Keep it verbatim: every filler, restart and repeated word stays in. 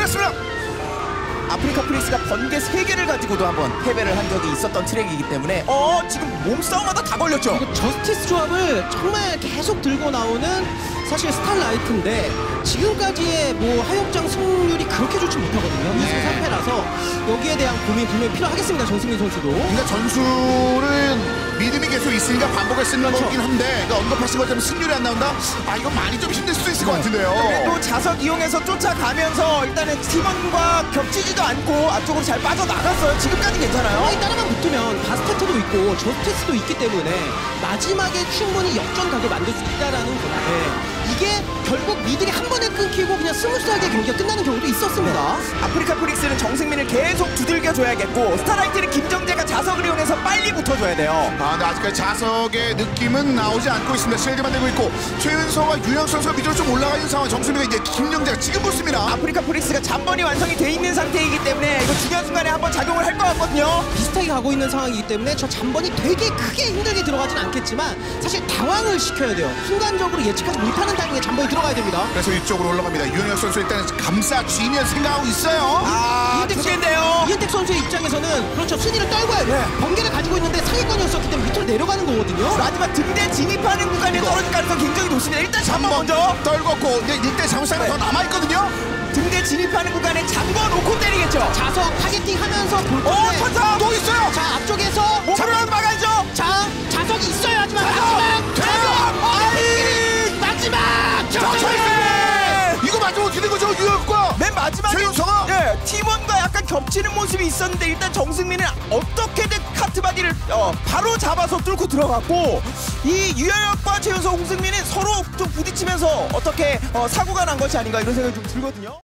잡았습니다. 아프리카 프릭스가 번개 세 개를 가지고도 한번 패배를 한 적이 있었던 트랙이기 때문에 어 지금 몸싸움마다 다 걸렸죠. 그리고 저스티스 조합을 정말 계속 들고 나오는 사실 스타라이트인데 지금까지의 뭐 하역장 승률이 그렇게 좋지 못하거든요. 이 승 삼 패라서 여기에 대한 고민 분명히 필요하겠습니다. 전승민 선수도. 그러니까 전술은 믿음이 계속 있으니까 반복을 쓰는 그렇죠. 거긴 한데 그러니까 언급하신 것처럼 승률이 안 나온다? 아 이거 많이 좀 힘들 수도 있을 것 같은데요. 그래도 자석 이용해서 쫓아가면서 일단은 팀원과 겹치지도 않고 앞쪽으로 잘 빠져나갔어요. 지금까지 괜찮아요. 상황이 따라만 붙으면 바스테트도 있고 저스티스도 있기 때문에 마지막에 충분히 역전각을 만들 수 있다라는 건데 이게 결국 미들이 한 번에 끊기고 그냥 스무스하게 경기가 끝나는 경우도 있었습니다. 아프리카 프릭스는 정승민을 계속 두들겨줘야겠고 스타라이트는 김정재가 자석을 이용해서 빨리 붙어줘야 돼요. 아, 근데 아직까지 자석의 느낌은 나오지 않고 있습니다. 실드만 되고 있고 최은서와 유영 선수가 밑으로 좀 올라가 있는 상황. 정수미가 이제 김정재가 지금 붙습니다. 아프리카 프릭스가 잔번이 완성이 돼 있는 상태이기 때문에 이거 중요한 순간에 한번 작용을 할 것 같거든요. 비슷하게 가고 있는 상황이기 때문에 저 잔번이 되게 크게 힘들게 들어가진 않겠지만 사실 당황을 시켜야 돼요. 순간적으로 예측하지 못하는 타이밍에 잔번이 들어가야 됩니다. 그래서 이쪽으로 올라갑니다. 유영혁 선수 일단 감싸 쥐면 생각하고 있어요. 아, 두 개인데요. 이은택 선수의 입장에서는 그렇죠. 순위를 떨궈야 돼요. 네. 번개를 가지고 있는데 상위권이었었기 때문에 밑으로 내려가는 거거든요. 마지막 등대 진입하는 구간에 이거. 떨어질 가능성이 굉장히 높습니다. 일단 잠번 한번 먼저 떨궜고 이제 일대 잠시간 네. 더 남아있거든요. 등대 진입하는 구간에 잠궈 놓고 때리겠죠. 자석 타겟팅 하면서 볼 오, 건데 천사! 또 있어요. 자 앞쪽에서 몸으로 막아야죠. 자 자석이 있어요. 하지만 마지막 대박! 아이 마지막 정철! 이거 맞으면 어떻게 된 거죠? 유영혁과 맨 마지막에 최윤서가? 예, 팀원과 약간 겹치는 모습이 있었는데 일단 정승민은 어떻게든 카트바디를 어, 바로 잡아서 뚫고 들어갔고 이 유영혁과 최윤서, 홍승민은 서로 좀 부딪히면서 어떻게 어, 사고가 난 것이 아닌가 이런 생각이 좀 들거든요.